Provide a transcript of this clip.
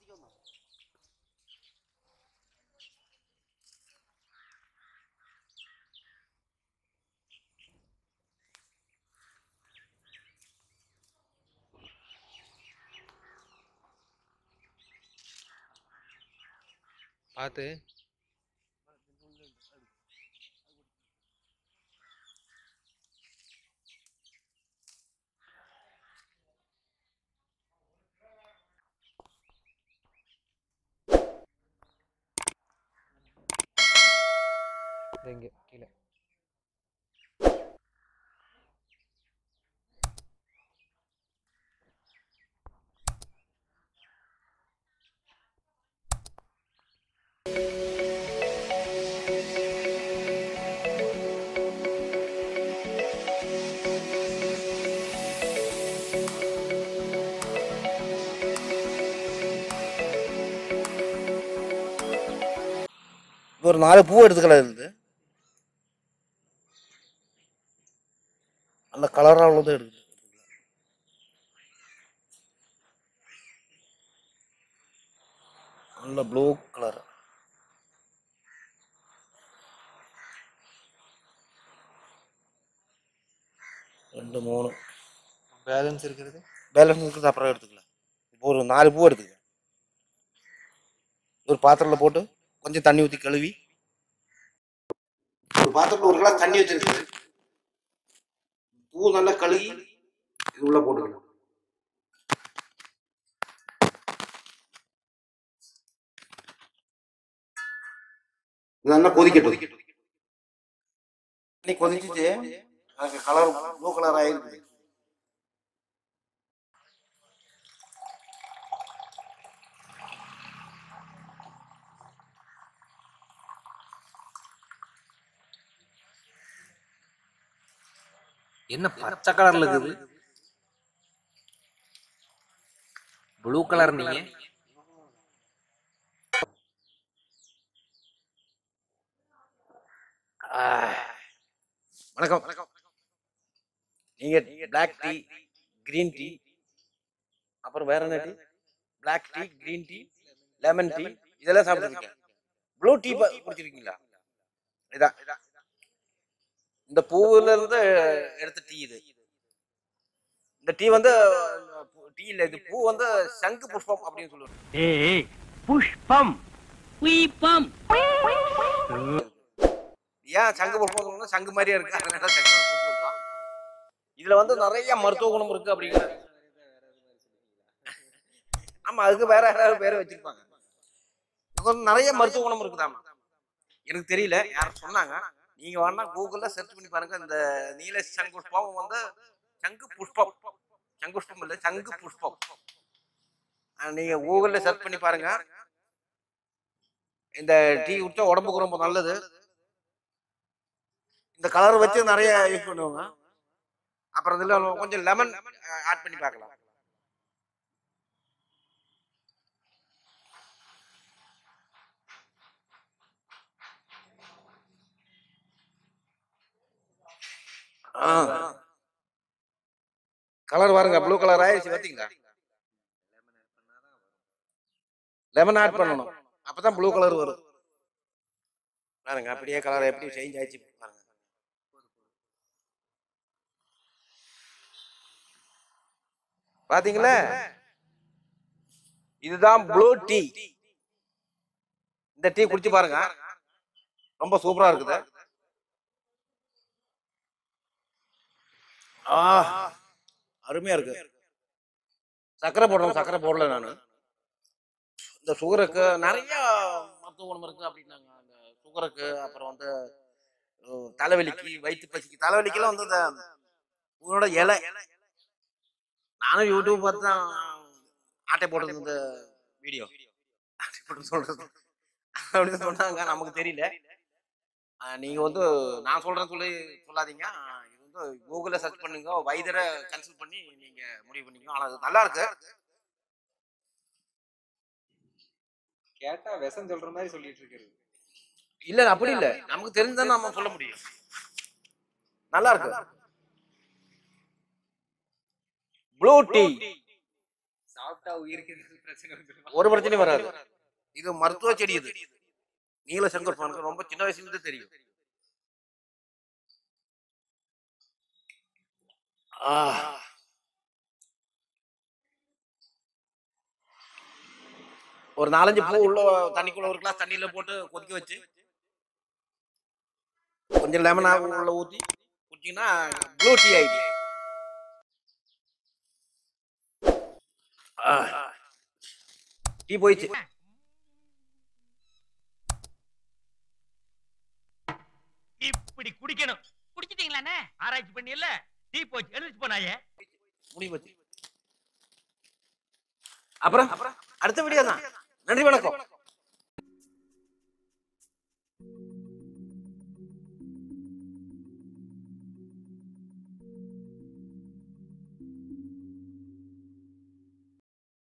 பார்த்து இங்கே கீழே ஒரு 4 பூ எடுத்துக்கலாம். இருந்து நல்ல கலராக உள்ளதை எடுத்து நல்ல ப்ளூ கலர். ரெண்டு 3 பேலன்ஸ் இருக்கிறது அப்புறம் எடுத்துக்கலாம். இப்போ ஒரு 4 பூ எடுத்துக்கலாம். ஒரு பாத்திரத்தில் போட்டு கொஞ்சம் தண்ணி ஊற்றி கழுவி ஒரு பாத்திரத்தில் ஒரு கிளாஸ் தண்ணி வச்சிருக்கு. பூ நல்லா கழுவி இது உள்ள போட்டுக்கணும். நல்லா கொதிக்கட்டும். தண்ணி கொதிச்சுட்டு கலர் ப்ளூ கலர் ஆயிருக்கு. என்ன பச்சை கலர்ல இருக்குது, ப்ளூ கலர். நீங்க வணக்கம். நீங்க பிளாக் டீ, கிரீன் டீ, அப்புறம் வேற என்ன tea? Black tea, green tea, lemon tea இதெல்லாம் சாப்பிட்டுருக்கீங்க. Blue tea குடிச்சிருக்கீங்களா? இதான் இந்த பூவுல இருந்து எடுத்த டீ இது. இந்த டீ வந்து டீ இல்ல, இது பூ வந்து சங்கு புஷ்பம் அப்படின்னு சொல்லுவாங்க. ஏய் புஷ்பம் புஷ்பம். ஏன் சங்கு புஷ்பம்? சங்கு மாதிரியே இருக்கு, அதனால சங்கு புஷ்பம் சொல்றான். இதுல வந்து நிறைய மருத்துவ குணம் இருக்கு அப்படிங்கிறது. ஆமா, அதுக்கு வேற யாராவது பேரை வச்சிருப்பாங்க. நிறைய மருத்துவ குணம் இருக்குதாமா. எனக்கு தெரியல, யாரும் சொன்னாங்க. நீங்க வேணா கூகுள்ல சர்ச் பண்ணி பாருங்க. இந்த நீல சங்கு புஷ்பம் வந்து சங்கு புஷ்பம், சங்கு புஷ்பம் இல்ல, சங்கு புஷ்பம். நீங்க கூகுள்ல சர்ச் பண்ணி பாருங்க. இந்த டீ குடிச்சா உடம்புக்கு ரொம்ப நல்லது. இந்த கலர் வச்சு நிறைய யூஸ் பண்ணுவாங்க. அப்புறம் இதுல கொஞ்சம் லெமன் ஆட் பண்ணி பார்க்கலாம். கலர் பாருங்க, ப்ளூ கலர் ஆயிடுச்சு பாத்தீங்களா? லெமன் ஆட் பண்ணணும், அப்பதான் ப்ளூ கலர் வரும். பாருங்க அப்படியே கலர் எப்படி சேஞ்ச் ஆயிடுச்சு பாருங்க. பாத்தீங்களா? இதுதான் ப்ளூ டீ. இந்த டீ குடிச்சு பாருங்க, ரொம்ப சூப்பரா இருக்குது. அருமையா இருக்கு. சக்கரை போடணும், சக்கரை போடல நானு. இந்த சுகருக்கு நிறைய மருத்துவ குணம் இருக்கு அப்படின்னாங்க. அந்த சுகருக்கு, அப்புறம் வந்து தலைவலிக்கு, வயிற்று பசிக்கு, தலைவலிக்கெல்லாம் வந்து இந்த உன்னோட இலை. நானும் யூடியூப் பார்த்து தான் ஆட்டை போட்டது இந்த வீடியோ. ஆட்டை போட்டு சொல்றது அப்படின்னு சொன்னாங்க, நமக்கு தெரியல. நீங்க வந்து நான் சொல்றேன்னு சொல்லாதீங்க. இது வந்து கூகுள்ல சர்ச் பண்ணுங்க, வைத்தியரை கன்சல்ட் பண்ணி நீங்க முடிவு பண்ணிக்கோ. ஆனா அது நல்லா இருக்கு. கேட்டா விஷம் சொல்ற மாதிரி சொல்லிட்டு இருக்கிறது. இல்ல அப்படி இல்ல, நமக்கு தெரிஞ்சா நம்ம சொல்ல முடியும். நல்லா இருக்கு. ப்ளூ டீ சாப்பிட்டா உயிருக்கு பிரச்சனை வந்துருமா? ஒரு பிரச்சனையும் வராது. இது மருத்துவ செடி. இது நீல செங்கோல் ரொம்ப சின்ன வயசுல இருந்தே தெரியும். ஒரு 4-5 பூ உள்ள தண்ணிக்குள்ள ஒரு கிளாஸ் தண்ணியில போட்டு கொதிக்க வச்சு கொஞ்சம் லெமன் உள்ள ஊத்தி குடிச்சீங்கன்னா ப்ளூ டீ ஆயிடுச்சு. டீ போயிடுச்சு. இப்படி குடிக்கணும். குடிச்சிட்டீங்களாண்ணே? ஆராய்ச்சி பண்ணி இல்ல டீ போச்சு எழுதிச்சு போனாயே. முடி போச்சு. அப்புறம் அடுத்த வீடியோ தான். நன்றி, வணக்கம்.